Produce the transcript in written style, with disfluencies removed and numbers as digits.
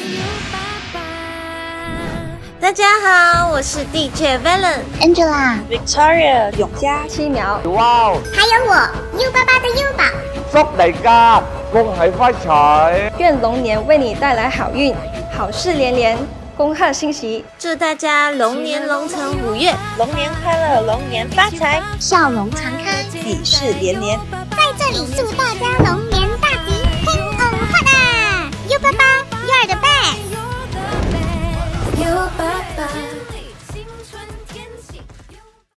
大家好，我是地雀 Valen、Angela、Victoria、永嘉、 7秒。 哇！ 还有我 U88的 U 宝。 祝大家恭喜發財！ 願龍年為你帶來好運，好事連連，恭賀新喜！ 祝大家龍年龍騰虎躍， 龍年快樂，龍年發財， 笑容常開， 喜事連連。 在這裡祝大家龍年